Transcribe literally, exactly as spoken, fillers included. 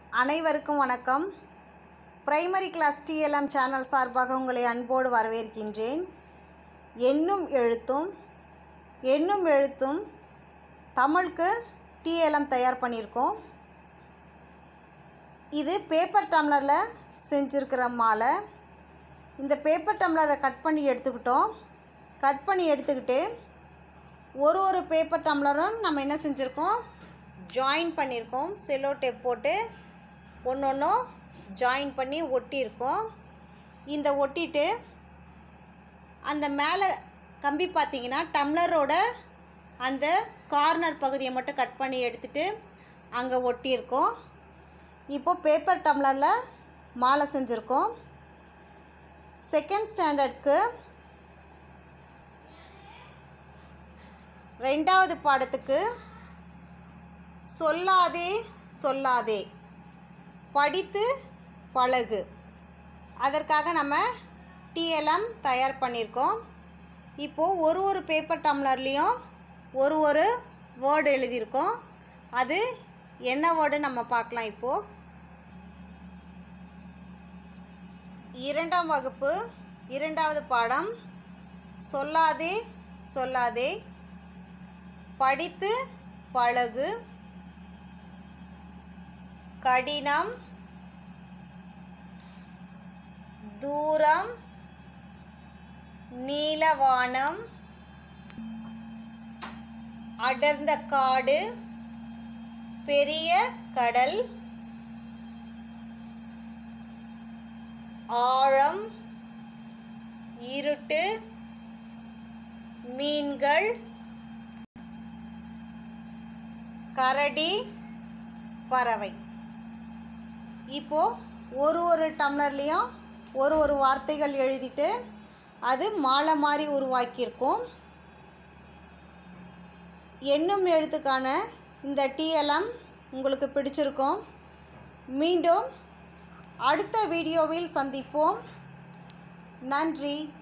அனைவருக்கும் வணக்கம். Primary class DLM channel சார்பாக உங்களை அன்போடு வரவேற்கின்றேன். எண்ணும் எழுத்தும் எண்ணும் எழுத்தும் தமிழுக்கு டிஎல்எம் தயார் பண்ணியிருக்கோம். இது பேப்பர் டம்ளரில் செஞ்சுருக்கிற மாலை. இந்த பேப்பர் டம்ளரை கட் பண்ணி எடுத்துக்கிட்டோம். கட் பண்ணி எடுத்துக்கிட்டு ஒரு ஒரு பேப்பர் டம்ளரும் நம்ம என்ன செஞ்சுருக்கோம், ஜாயின் பண்ணியிருக்கோம். செல்லோ டேப் போட்டு ஒன்று ஒன்றும் ஜாயின் பண்ணி ஒட்டியிருக்கோம். இந்த ஒட்டிட்டு அந்த மேலே கம்பி பார்த்திங்கன்னா டம்ளரோட அந்த கார்னர் பகுதியை மட்டும் கட் பண்ணி எடுத்துகிட்டு அங்கே ஒட்டியிருக்கோம். இப்போது பேப்பர் டம்ளரில் மாலை செஞ்சுருக்கோம். செகண்ட் ஸ்டாண்டர்டுக்கு ரெண்டாவது பாடத்துக்கு சொல்லாதே சொல்லாதே படித்து பழகு, அதற்காக நம்ம டிஎல்எம் தயார் பண்ணியிருக்கோம். இப்போது ஒரு ஒரு பேப்பர் டம்ளர்லேயும் ஒரு ஒரு வேர்டு எழுதியிருக்கோம். அது என்ன வேர்டு நம்ம பார்க்கலாம். இப்போது இரண்டாம் வகுப்பு இரண்டாவது பாடம் சொல்லாதே சொல்லாதே படித்து பழகு, கடினம், தூரம், நீலவானம், அடர்ந்த காடு, பெரிய கடல், ஆழம், இருட்டு, மீன்கள், கரடி, பறவை. இப்போது ஒரு ஒரு டம்ளர்லேயும் ஒரு ஒரு வார்த்தைகள் எழுதிட்டு அது மாலை மாதிரி உருவாக்கியிருக்கோம். எண்ணும் எழுத்துக்கான இந்த டிஎல்எம் உங்களுக்கு பிடிச்சிருக்கும். மீண்டும் அடுத்த வீடியோவில் சந்திப்போம். நன்றி.